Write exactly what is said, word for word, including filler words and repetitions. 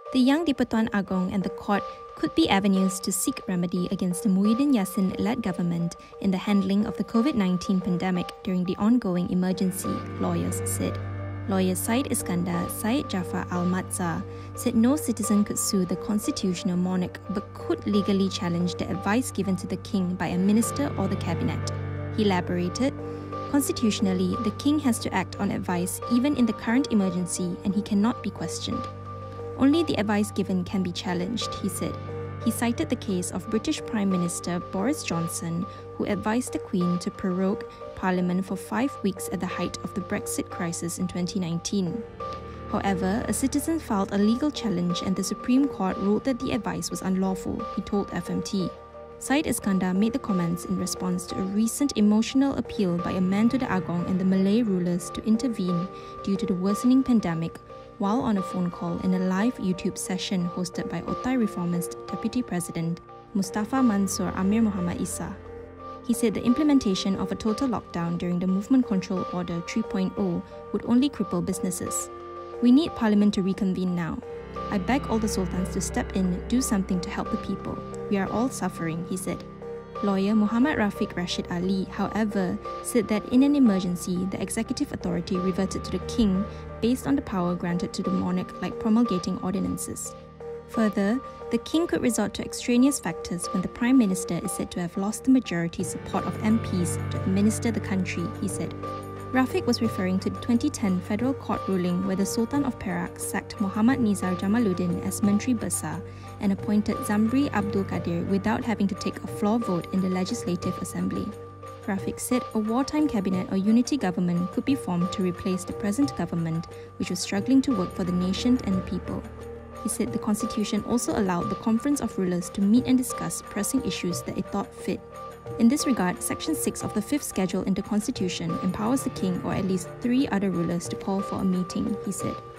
The Yang di-Pertuan Agong and the court could be avenues to seek remedy against the Muhyiddin Yassin-led government in the handling of the COVID nineteen pandemic during the ongoing emergency, lawyers said. Lawyer Syed Iskandar Syed Jafar Al-Matzah said no citizen could sue the constitutional monarch but could legally challenge the advice given to the king by a minister or the cabinet. He elaborated, "Constitutionally, the king has to act on advice even in the current emergency and he cannot be questioned. Only the advice given can be challenged," he said. He cited the case of British Prime Minister Boris Johnson, who advised the Queen to prorogue Parliament for five weeks at the height of the Brexit crisis in twenty nineteen. However, a citizen filed a legal challenge and the Supreme Court ruled that the advice was unlawful, he told F M T. Syed Iskandar made the comments in response to a recent emotional appeal by a man to the Agong and the Malay rulers to intervene due to the worsening pandemic, while on a phone call in a live YouTube session hosted by Otai Reformist Deputy President Mustafa Mansur Amir Muhammad Isa. He said the implementation of a total lockdown during the Movement Control Order three point oh would only cripple businesses. "We need Parliament to reconvene now. I beg all the sultans to step in, do something to help the people. We are all suffering," he said. Lawyer Muhammad Rafiq Rashid Ali, however, said that in an emergency, the executive authority reverted to the king based on the power granted to the monarch, like promulgating ordinances. Further, the king could resort to extraneous factors when the prime minister is said to have lost the majority support of M Ps to administer the country, he said. Rafiq was referring to the twenty ten federal court ruling where the Sultan of Perak sacked Muhammad Nizar Jamaluddin as Menteri Besar and appointed Zamri Abdul Qadir without having to take a floor vote in the Legislative Assembly. Rafiq said a wartime cabinet or unity government could be formed to replace the present government, which was struggling to work for the nation and the people. He said the constitution also allowed the Conference of Rulers to meet and discuss pressing issues that it thought fit. In this regard, Section six of the fifth schedule in the Constitution empowers the king or at least three other rulers to call for a meeting, he said.